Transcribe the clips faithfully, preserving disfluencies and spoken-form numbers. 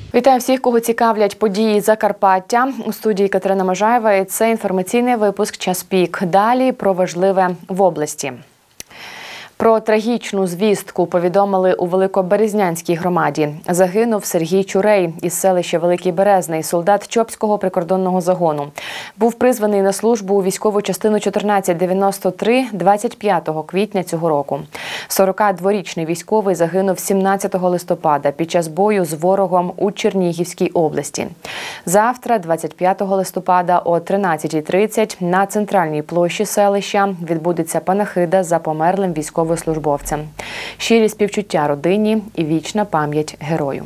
Вітаю всіх, кого цікавлять події Закарпаття. У студії Катерина Можаєва. І це інформаційний випуск «Час пік». Далі про важливе в області. Про трагічну звістку повідомили у Великоберезнянській громаді. Загинув Сергій Чурей із селища Великий Березний, солдат Чопського прикордонного загону. Був призваний на службу у військову частину чотирнадцять дев'яносто три двадцять п'ятого квітня цього року. сорокадворічний військовий загинув сімнадцятого листопада під час бою з ворогом у Чернігівській області. Завтра, двадцять п'ятого листопада о тринадцятій тридцять на центральній площі селища відбудеться панахида за померлим військовим службовцям. Щирі співчуття родині і вічна пам'ять герою.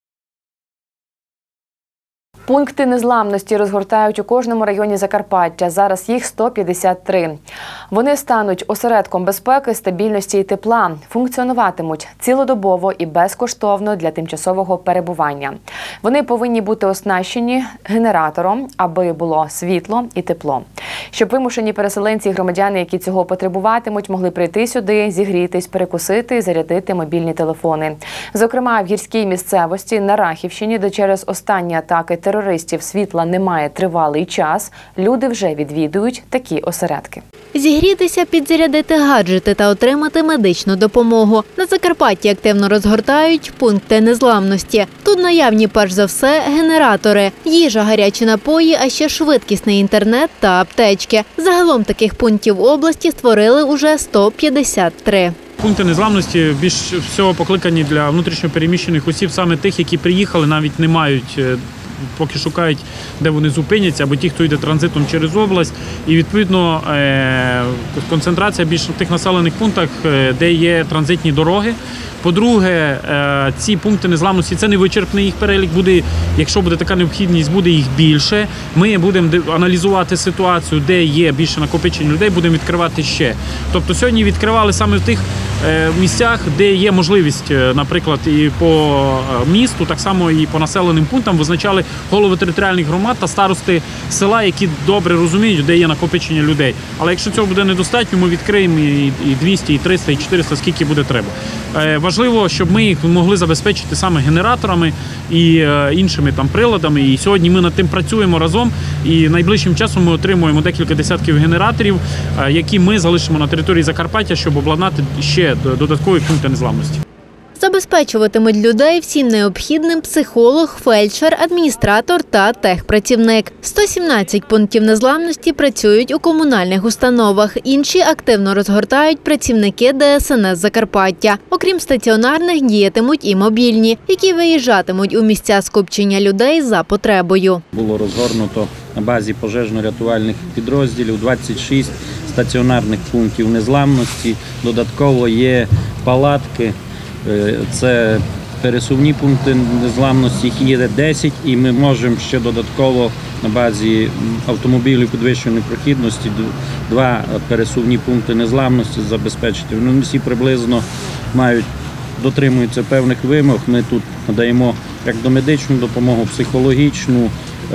Пункти незламності розгортають у кожному районі Закарпаття. Зараз їх сто п'ятдесят три. Вони стануть осередком безпеки, стабільності і тепла. Функціонуватимуть цілодобово і безкоштовно для тимчасового перебування. Вони повинні бути оснащені генератором, аби було світло і тепло. Щоб вимушені переселенці і громадяни, які цього потребуватимуть, могли прийти сюди, зігрітись, перекусити і зарядити мобільні телефони. Зокрема, в гірській місцевості на Рахівщині, де через останні атаки терористів світла немає тривалий час, люди вже відвідують такі осередки. Зігрітися, підзарядити гаджети та отримати медичну допомогу. На Закарпатті активно розгортають пункти незламності. Тут наявні перш за все генератори, їжа, гарячі напої, а ще швидкісний інтернет та аптечки. Загалом таких пунктів області створили уже сто п'ятдесят три. Пункти незламності більш всього покликані для внутрішньопереміщених осіб, саме тих, які приїхали, навіть не мають, поки шукають, де вони зупиняться, або ті, хто йде транзитом через область. І, відповідно, концентрація більше в тих населених пунктах, де є транзитні дороги. По-друге, ці пункти незламності – це не вичерпний їх перелік. Буде, якщо буде така необхідність, буде їх більше. Ми будемо аналізувати ситуацію, де є більше накопичення людей, будемо відкривати ще. Тобто сьогодні відкривали саме в тих місцях, де є можливість, наприклад, і по місту, так само і по населеним пунктам визначали голови територіальних громад та старости села, які добре розуміють, де є накопичення людей. Але якщо цього буде недостатньо, ми відкриємо і двісті, і триста, і чотириста, скільки буде треба. Важливо, щоб ми їх могли забезпечити саме генераторами і іншими там приладами. І сьогодні ми над тим працюємо разом. І найближчим часом ми отримуємо декілька десятків генераторів, які ми залишимо на території Закарпаття, щоб обладнати ще додаткові пункти незламності. Забезпечуватимуть людей всім необхідним психолог, фельдшер, адміністратор та техпрацівник. сто сімнадцять пунктів незламності працюють у комунальних установах. Інші активно розгортають працівники Де Ес Ен Ес Закарпаття. Окрім стаціонарних, діятимуть і мобільні, які виїжджатимуть у місця скупчення людей за потребою. Було розгорнуто на базі пожежно-рятувальних підрозділів двадцять шість стаціонарних пунктів незламності. Додатково є палатки. Це пересувні пункти незламності, їх є десять, і ми можемо ще додатково на базі автомобілів підвищеної прохідності два пересувні пункти незламності забезпечити. Вони всі приблизно мають, дотримуються певних вимог. Ми тут надаємо як домедичну допомогу, психологічну,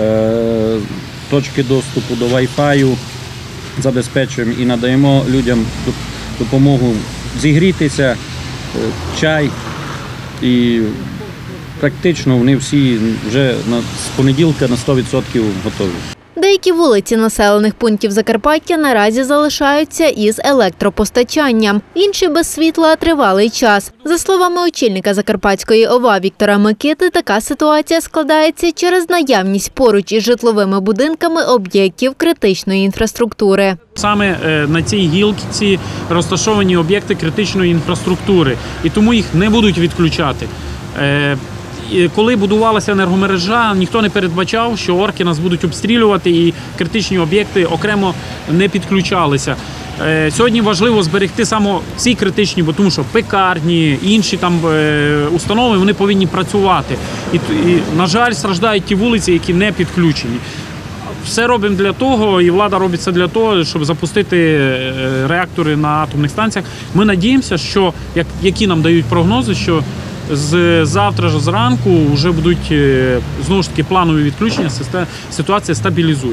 точки доступу до вай-фаю забезпечуємо і надаємо людям допомогу зігрітися, чай, і практично вони всі вже з понеділка на сто відсотків готові. Деякі вулиці населених пунктів Закарпаття наразі залишаються із електропостачанням. Інші без світла тривалий час. За словами очільника Закарпатської О В А Віктора Микити, така ситуація складається через наявність поруч із житловими будинками об'єктів критичної інфраструктури. Саме на цій гілці розташовані об'єкти критичної інфраструктури, і тому їх не будуть відключати. Коли будувалася енергомережа, ніхто не передбачав, що орки нас будуть обстрілювати і критичні об'єкти окремо не підключалися. Сьогодні важливо зберегти саме ці критичні, бо тому що пекарні, інші там установи, вони повинні працювати. І, і, на жаль, страждають ті вулиці, які не підключені. Все робимо для того, і влада робить це для того, щоб запустити реактори на атомних станціях. Ми надіємося, що, як, які нам дають прогнози, що з завтра ж зранку вже будуть, знову ж таки, планові відключення, ситуація стабілізується.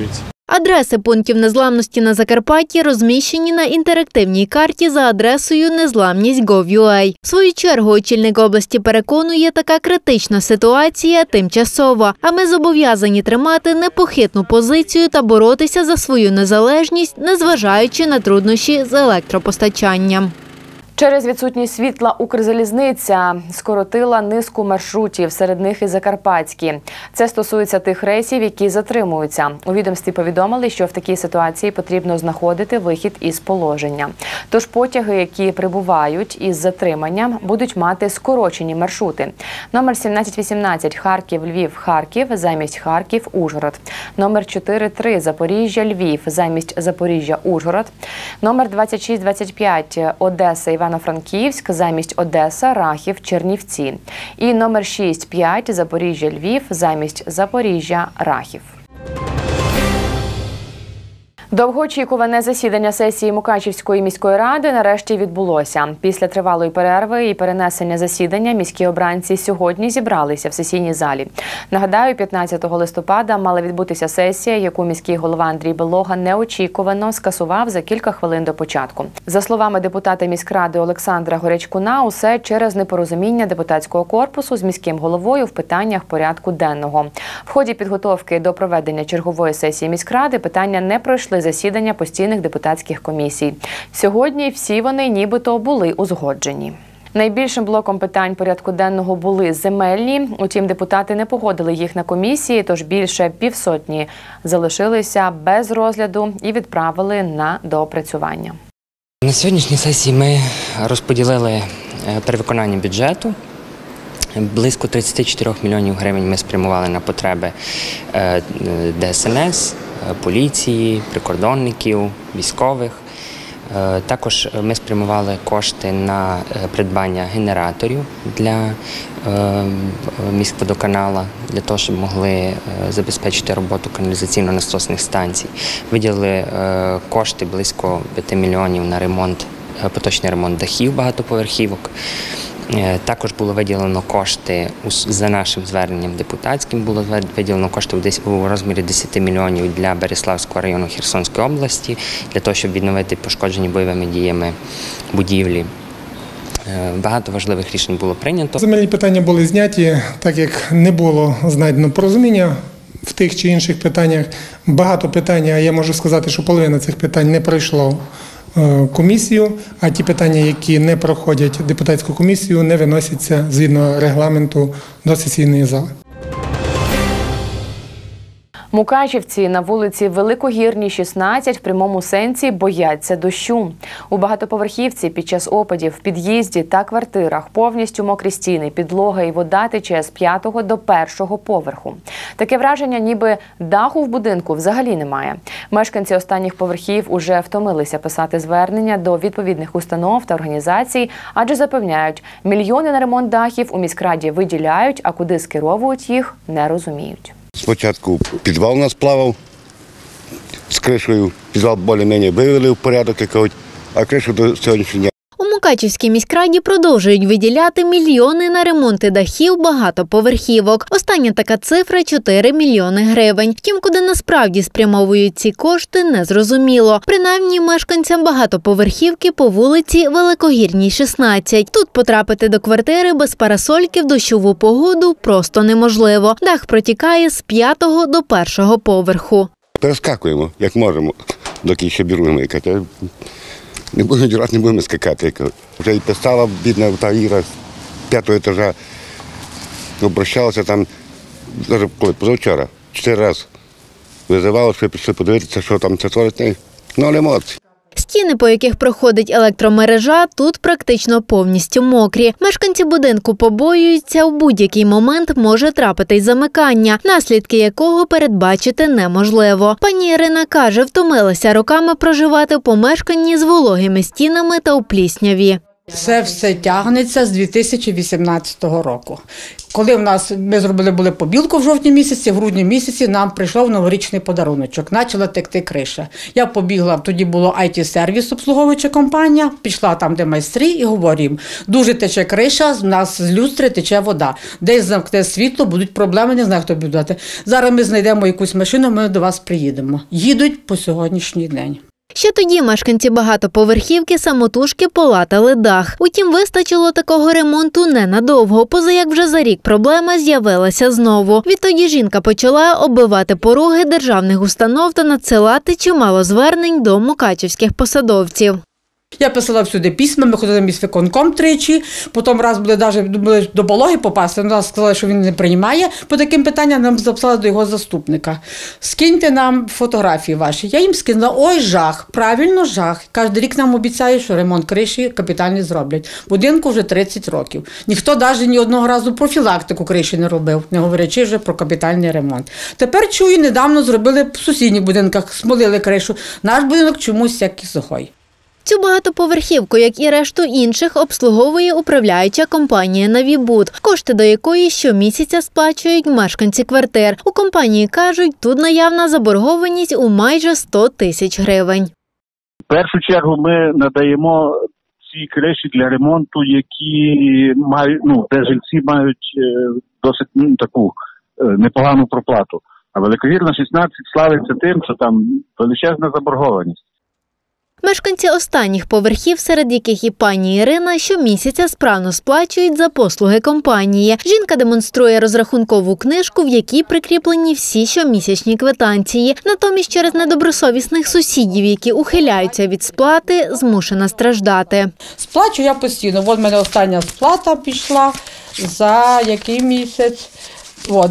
Адреси пунктів незламності на Закарпатті розміщені на інтерактивній карті за адресою незламність крапка гов крапка ю а. В свою чергу очільник області переконує, така критична ситуація тимчасова, а ми зобов'язані тримати непохитну позицію та боротися за свою незалежність, незважаючи на труднощі з електропостачанням. Через відсутність світла Укрзалізниця скоротила низку маршрутів, серед них і закарпатські. Це стосується тих рейсів, які затримуються. У відомстві повідомили, що в такій ситуації потрібно знаходити вихід із положення. Тож потяги, які прибувають із затриманням, будуть мати скорочені маршрути. Номер сімнадцять вісімнадцять Харків-Львів-Харків замість Харків-Ужгород. Номер чотири три Запоріжжя-Львів замість Запоріжжя-Ужгород. Номер двадцять шість двадцять п'ять Одеса-Івано Івано-Франківськ замість Одеса, Рахів, Чернівці. І номер шість п'ять Запоріжжя-Львів замість Запоріжжя, Рахів. Довгоочікуване засідання сесії Мукачівської міської ради нарешті відбулося. Після тривалої перерви і перенесення засідання міські обранці сьогодні зібралися в сесійній залі. Нагадаю, п'ятнадцятого листопада мала відбутися сесія, яку міський голова Андрій Белога неочікувано скасував за кілька хвилин до початку. За словами депутата міськради Олександра Горячкуна, усе через непорозуміння депутатського корпусу з міським головою в питаннях порядку денного. В ході підготовки до проведення чергової сесії міськради питання не пройшли засідання постійних депутатських комісій. Сьогодні всі вони нібито були узгоджені. Найбільшим блоком питань порядку денного були земельні. Утім, депутати не погодили їх на комісії, тож більше півсотні залишилися без розгляду і відправили на доопрацювання. На сьогоднішній сесії ми розподілили перевиконання бюджету. Близько тридцять чотири мільйонів гривень ми спрямували на потреби Де Ес Ен Ес, поліції, прикордонників, військових. Також ми спрямували кошти на придбання генераторів для міськводоканалу, для того, щоб могли забезпечити роботу каналізаційно-насосних станцій. Виділили кошти близько п'яти мільйонів на ремонт, поточний ремонт дахів багатоповерхівок. Також було виділено кошти, за нашим зверненням депутатським, було виділено кошти у розмірі десяти мільйонів для Береславського району Херсонської області, для того, щоб відновити пошкоджені бойовими діями будівлі. Багато важливих рішень було прийнято. Земельні питання були зняті, так як не було знайдено порозуміння в тих чи інших питаннях. Багато питань, я можу сказати, що половина цих питань не пройшло комісію, а ті питання, які не проходять депутатську комісію, не виносяться згідно регламенту до сесійної зали. Мукачівці на вулиці Великогірній, шістнадцять в прямому сенсі бояться дощу. У багатоповерхівці під час опадів в під'їзді та квартирах повністю мокрі стіни, підлога і вода тече з п'ятого до першого поверху. Таке враження, ніби даху в будинку взагалі немає. Мешканці останніх поверхів уже втомилися писати звернення до відповідних установ та організацій, адже запевняють, мільйони на ремонт дахів у міськраді виділяють, а куди скеровують їх, не розуміють. Спочатку підвал у нас плавав з кришею, підвал більш-менш вивели в порядок, а кришу до сьогоднішнього дня. У Мукачівській міськраді продовжують виділяти мільйони на ремонти дахів багатоповерхівок. Остання така цифра – чотири мільйони гривень. Втім, куди насправді спрямовують ці кошти – незрозуміло. Принаймні, мешканцям багатоповерхівки по вулиці Великогірній, шістнадцять. Тут потрапити до квартири без парасольки в дощову погоду просто неможливо. Дах протікає з п'ятого до першого поверху. Перескакуємо, як можемо, доки ще біруємо. Не будемо дірати, не будемо скакати. Вже і писала, бідна та Іра з п'ятого етажа, обращалася там, навіть коли позавчора, чотири рази визивала, що пішли подивитися, що там це творить. Ну, емоції. Стіни, по яких проходить електромережа, тут практично повністю мокрі. Мешканці будинку побоюються, у будь-який момент може трапитись замикання, наслідки якого передбачити неможливо. Пані Ірина каже, втомилася роками проживати в помешканні з вологими стінами та у плісняві. Це все тягнеться з дві тисячі вісімнадцятого року. Коли в нас, ми зробили були побілку в жовтні місяці, в грудні місяці нам прийшов новорічний подаруночок, почала текти криша. Я побігла, тоді було ай ті-сервіс, обслуговуюча компанія, пішла там, де майстри, і говорю їм, дуже тече криша, з нас з люстри тече вода. Десь замкне світло, будуть проблеми, не знаю, хто буде дати. Зараз ми знайдемо якусь машину, ми до вас приїдемо. Їдуть по сьогоднішній день. Ще тоді мешканці багатоповерхівки самотужки полатали дах. Утім, вистачило такого ремонту ненадовго, поза як вже за рік проблема з'явилася знову. Відтоді жінка почала оббивати пороги державних установ та надсилати чимало звернень до мукачівських посадовців. Я писала всюди письма, ми ходили в міськвиконком тричі, потім раз були навіть до Пологи попасти, нас сказали, що він не приймає по таким питанням, нам записали до його заступника. Скиньте нам фотографії ваші. Я їм скинула, ой, жах, правильно, жах. Кожен рік нам обіцяють, що ремонт криші капітальний зроблять. Будинку вже тридцять років. Ніхто навіть ні одного разу профілактику криші не робив, не говорячи вже про капітальний ремонт. Тепер, чую, недавно зробили в сусідніх будинках, смолили кришу. Наш будинок чомусь як і сухой. Цю багатоповерхівку, як і решту інших, обслуговує управляюча компанія «Навібуд», кошти до якої щомісяця сплачують мешканці квартир. У компанії кажуть, тут наявна заборгованість у майже сто тисяч гривень. В першу чергу ми надаємо ці криші для ремонту, які мають, ну, де жильці мають досить ну, таку непогану проплату. А Великовірна шістнадцять славиться тим, що там величезна заборгованість. Мешканці останніх поверхів, серед яких і пані Ірина, щомісяця справно сплачують за послуги компанії. Жінка демонструє розрахункову книжку, в якій прикріплені всі щомісячні квитанції. Натомість через недобросовісних сусідів, які ухиляються від сплати, змушена страждати. Сплачу я постійно. От в мене остання сплата пішла за який місяць? От,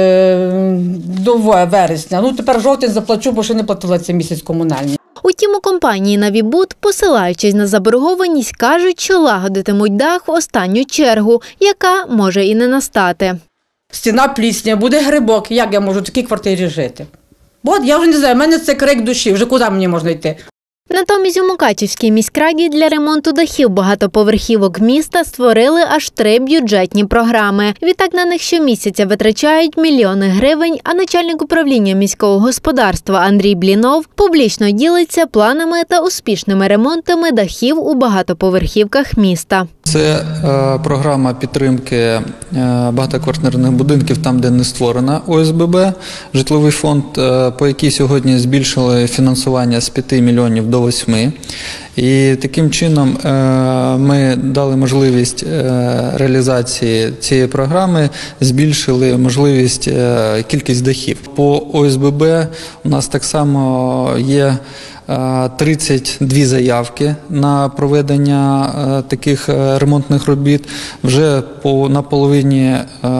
до вересня. Ну, тепер жовтень заплачу, бо ще не платила цей місяць комунальні. Утім, у компанії «Навібуд», посилаючись на заборгованість, кажуть, що лагодитимуть дах в останню чергу, яка може і не настати. Стіна плісня, буде грибок. Як я можу в такій квартирі жити? От, я вже не знаю, в мене це крик душі, вже куди мені можна йти? Натомість у Мукачівській міськраді для ремонту дахів багатоповерхівок міста створили аж три бюджетні програми. Відтак на них щомісяця витрачають мільйони гривень, а начальник управління міського господарства Андрій Блінов публічно ділиться планами та успішними ремонтами дахів у багатоповерхівках міста. Це е, програма підтримки е, багатоквартирних будинків там, де не створена О С Б Б, житловий фонд, е, по якій сьогодні збільшили фінансування з п'яти мільйонів до восьми. І таким чином е, ми дали можливість е, реалізації цієї програми, збільшили можливість е, кількість дахів. По О С Б Б у нас так само є тридцять дві заявки на проведення таких ремонтних робіт. Вже по, на половині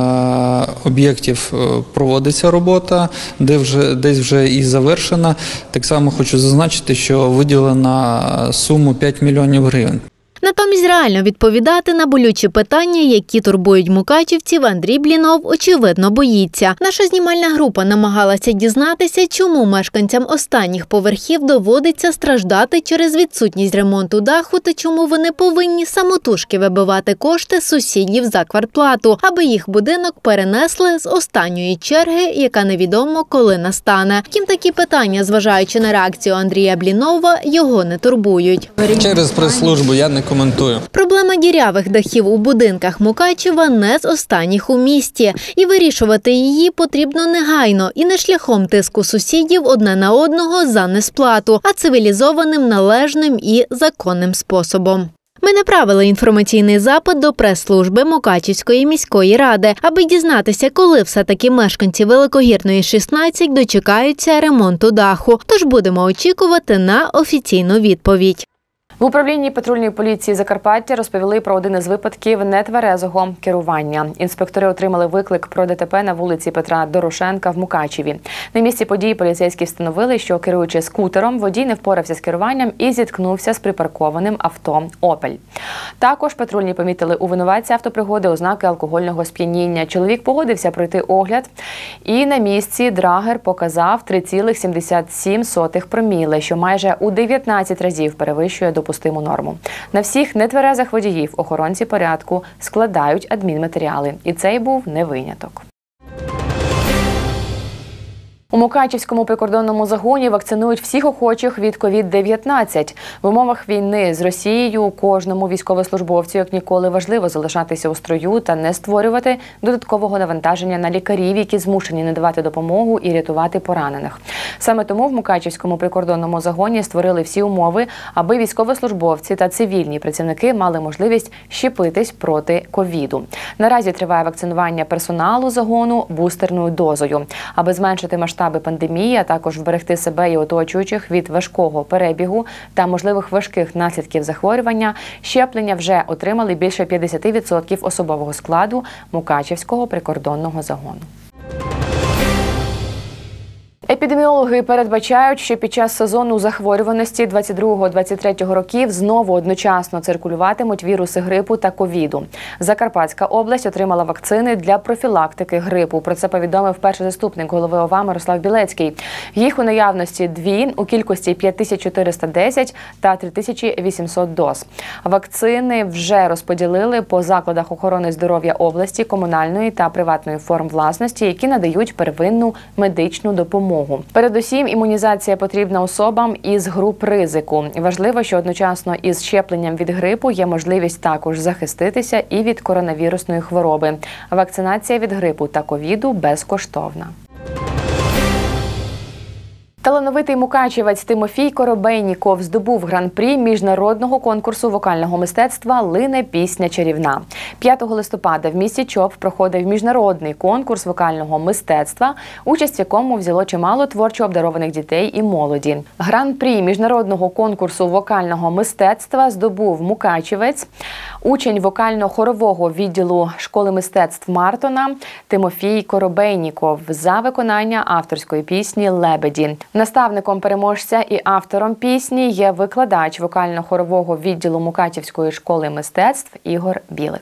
об'єктів проводиться робота, де вже, десь вже і завершена. Так само хочу зазначити, що виділена суму п'ять мільйонів гривень. Натомість реально відповідати на болючі питання, які турбують мукачівців, Андрій Блінов, очевидно, боїться. Наша знімальна група намагалася дізнатися, чому мешканцям останніх поверхів доводиться страждати через відсутність ремонту даху та чому вони повинні самотужки вибивати кошти сусідів за квартплату, аби їх будинок перенесли з останньої черги, яка невідомо коли настане. Втім, такі питання, зважаючи на реакцію Андрія Блінова, його не турбують. Через прес-службу я не коментую. Проблема дірявих дахів у будинках Мукачева не з останніх у місті. І вирішувати її потрібно негайно і не шляхом тиску сусідів одне на одного за несплату, а цивілізованим, належним і законним способом. Ми направили інформаційний запит до прес-служби Мукачівської міської ради, аби дізнатися, коли все-таки мешканці Великогірної, шістнадцять дочекаються ремонту даху. Тож будемо очікувати на офіційну відповідь. В управлінні патрульної поліції Закарпаття розповіли про один із випадків нетверезого керування. Інспектори отримали виклик про Д Т П на вулиці Петра Дорошенка в Мукачеві. На місці події поліцейські встановили, що, керуючи скутером, водій не впорався з керуванням і зіткнувся з припаркованим авто «Опель». Також патрульні помітили у винуватця автопригоди ознаки алкогольного сп'яніння. Чоловік погодився пройти огляд і на місці драгер показав три цілих сімдесят сім сотих проміле, що майже у дев'ятнадцять разів перевищує допустимі допустиму норму. На всіх нетверезих водіїв охоронці порядку складають адмінматеріали. І цей був не виняток. У Мукачівському прикордонному загоні вакцинують всіх охочих від ковід дев'ятнадцять. В умовах війни з Росією кожному військовослужбовцю як ніколи важливо залишатися у строю та не створювати додаткового навантаження на лікарів, які змушені надавати допомогу і рятувати поранених. Саме тому в Мукачівському прикордонному загоні створили всі умови, аби військовослужбовці та цивільні працівники мали можливість щепитись проти ковіду. Наразі триває вакцинування персоналу загону бустерною дозою. Аби зменшити масштаб масштаби пандемії, а також вберегти себе і оточуючих від важкого перебігу та можливих важких наслідків захворювання, щеплення вже отримали більше п'ятдесят відсотків особового складу Мукачівського прикордонного загону. Епідеміологи передбачають, що під час сезону захворюваності двадцять другого - двадцять третього років знову одночасно циркулюватимуть віруси грипу та ковіду. Закарпатська область отримала вакцини для профілактики грипу. Про це повідомив перший заступник голови ОВА Мирослав Білецький. Їх у наявності дві у кількості п'ять тисяч чотириста десять та три тисячі вісімсот доз. Вакцини вже розподілили по закладах охорони здоров'я області, комунальної та приватної форм власності, які надають первинну медичну допомогу. Передусім, імунізація потрібна особам із груп ризику. Важливо, що одночасно із щепленням від грипу є можливість також захиститися і від коронавірусної хвороби. Вакцинація від грипу та ковіду безкоштовна. Талановитий мукачівець Тимофій Коробейніков здобув гран-прі міжнародного конкурсу вокального мистецтва «Лине пісня чарівна». п'ятого листопада в місті Чоп проходив міжнародний конкурс вокального мистецтва, участь в якому взяло чимало творчо обдарованих дітей і молоді. Гран-прі міжнародного конкурсу вокального мистецтва здобув мукачівець, учень вокально-хорового відділу школи мистецтв Мартона Тимофій Коробейніков за виконання авторської пісні «Лебеді». Наставником переможця і автором пісні є викладач вокально-хорового відділу Мукачівської школи мистецтв Ігор Білик.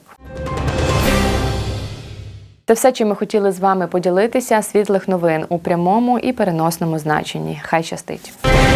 Це все, чим ми хотіли з вами поділитися. Світлих новин у прямому і переносному значенні. Хай щастить!